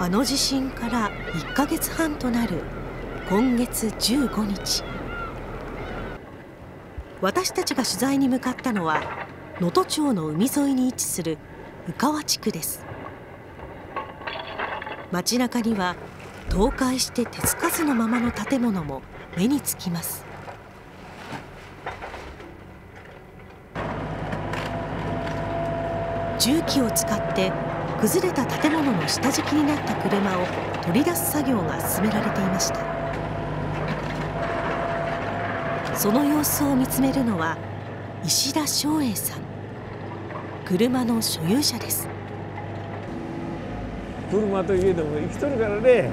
あの地震から1ヶ月半となる今月15日、私たちが取材に向かったのは能登町の海沿いに位置する宇川地区です。街中には倒壊して手つかずのままの建物も目につきます。重機を使って崩れた建物の下敷きになった車を取り出す作業が進められていました。その様子を見つめるのは石田翔英さん、車の所有者です。 車といえども生きとるからね、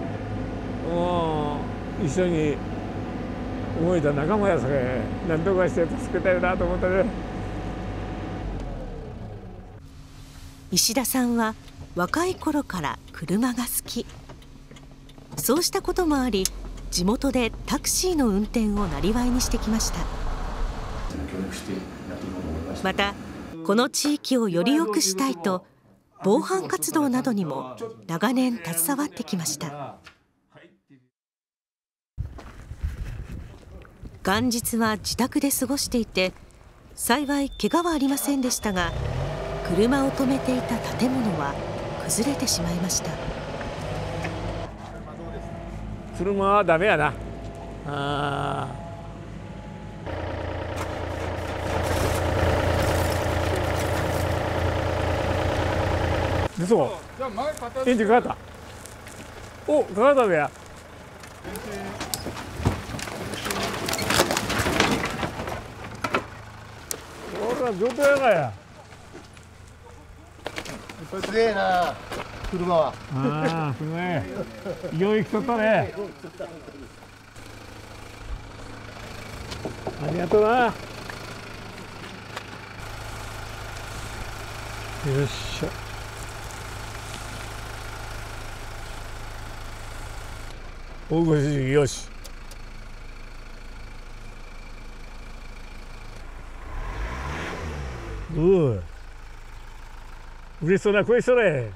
一緒に動いた仲間やさけ、何とかして助けたいなと思ったね。 石田さんは若い頃から車が好き。そうしたこともあり、地元でタクシーの運転を生業にしてきました。またこの地域をより良くしたいと防犯活動などにも長年携わってきました。元日は自宅で過ごしていて、幸い怪我はありませんでしたが、車を止めていた建物は崩れてしまいました。 車はダメやな。そうエンジンかかった。お、かかったべや。ほら上等やがや。 すげえな車は。 ああ、すごい。よう生きとったね。ありがとうな。よっしゃ。おごしよし。嬉しそうな声しとれ。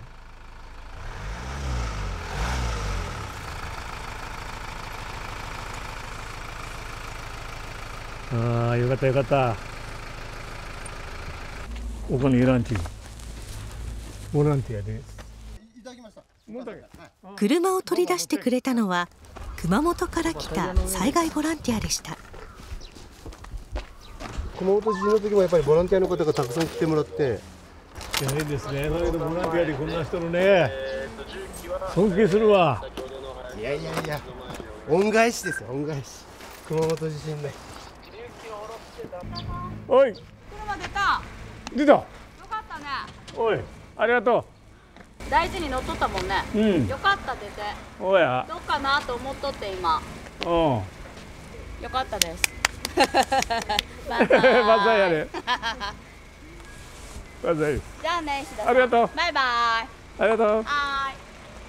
ああ、よかったよかった。お金いらんち。ボランティアです。 車を取り出してくれたのは熊本から来た災害ボランティアでした。 熊本地震の時もやっぱりボランティアの方がたくさん来てもらって。 いいですね。だけどボランティアでこんな人のね、尊敬するわ。 いやいやいや、恩返しですよ、恩返し。熊本地震ね。 おい。 車出た。 出た。 よかったね。 おい、ありがとう。大事に乗っとったもんね。 うん。 よかった出て。 おや。 どっかなと思っとって今。 うん。 よかったです。 バザーやれ。バザー。 じゃあね、石田さん。 ありがとう。 バイバイ。 ありがとう。 はい。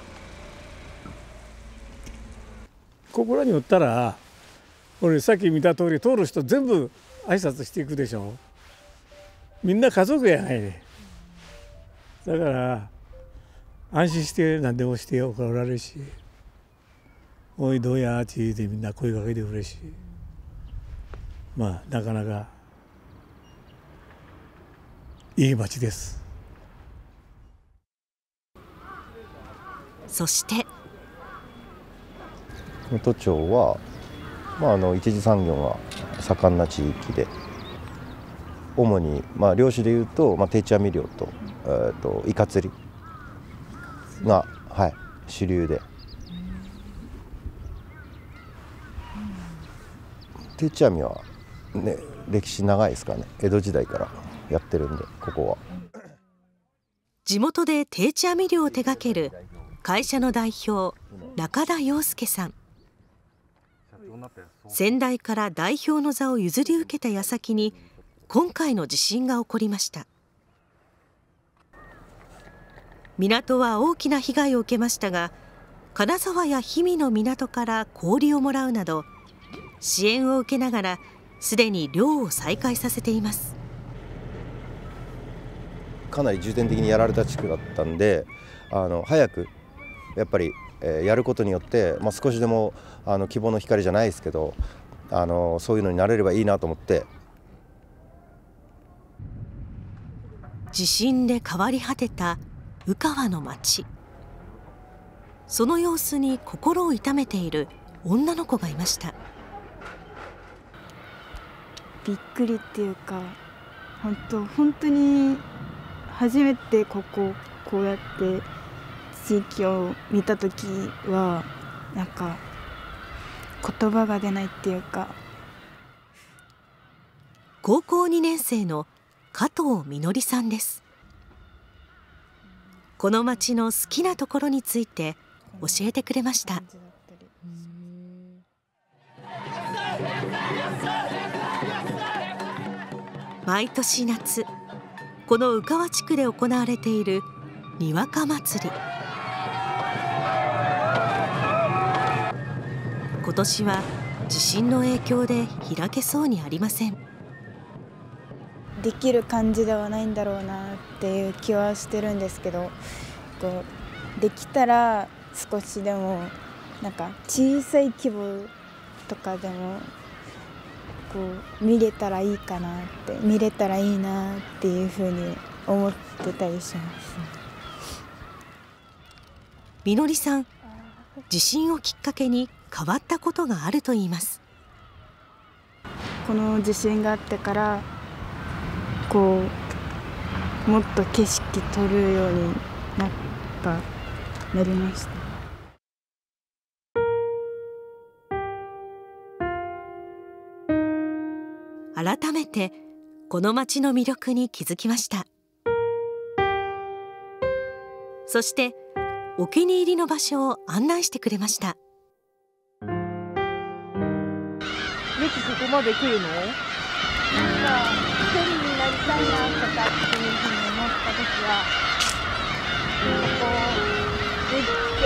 ここらにおったら、俺さっき見た通り通る人全部挨拶していくでしょ。みんな家族やないね。だから安心して何でもしておられるし、おいどうやって言ってみんな声かけてくれるし、まあなかなかいい町です。 そして能登町は、一次産業が盛んな地域で、主に、漁師でいうと、定置網漁と、イカ釣りが、主流で、定置網は、ね、歴史長いですからね。江戸時代からやってるんで、ここは。 地元で定置網漁を手掛ける会社の代表、中田洋介さん。先代から代表の座を譲り受けた矢先に今回の地震が起こりました。港は大きな被害を受けましたが、金沢や氷見の港から氷をもらうなど支援を受けながらすでに漁を再開させています。 かなり重点的にやられた地区だったんで、早くやっぱり、やることによって、少しでも希望の光じゃないですけどそういうのになれればいいなと思って。 地震で変わり果てた宇川の町。その様子に心を痛めている女の子がいました。 びっくりっていうか、本当に初めてこうやって地域を見た時はなんか言葉が出ないっていうか。 高校2年生の加藤みのりさんです。この町の好きなところについて教えてくれました。毎年夏、この宇川地区で行われているにわか祭り。今年は地震の影響で開けそうにありません。 できる感じではないんだろうなっていう気はしてるんですけど、できたら少しでもなんか小さい規模とかでも見れたらいいかなって見れたらいいなっていうふうに思ってたりします。 みのりさん、地震をきっかけに変わったことがあると言います。 この地震があってからもっと景色撮るようになりました。 改めてこの街の魅力に気づきました。そしてお気に入りの場所を案内してくれました。よくここまで来るの？ 一人になりたいなとかっていうふうに思った時はここ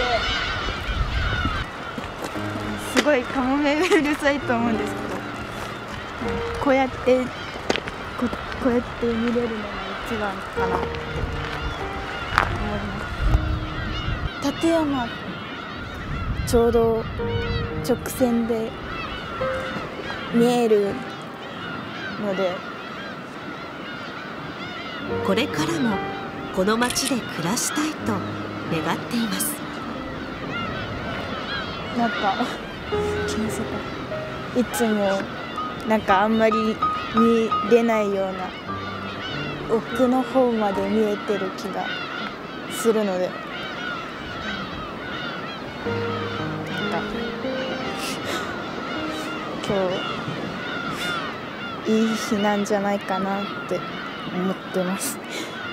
に来て、すごいカモメがうるさいと思うんですけど、こうやって見れるのが一番かなって思います。立山ちょうど直線で見えるので、 これからもこの町で暮らしたいと願っています。 なんかいつもなんかあんまり見れないような奥の方まで見えてる気がするので、なんか今日いい日なんじゃないかなって思ってます。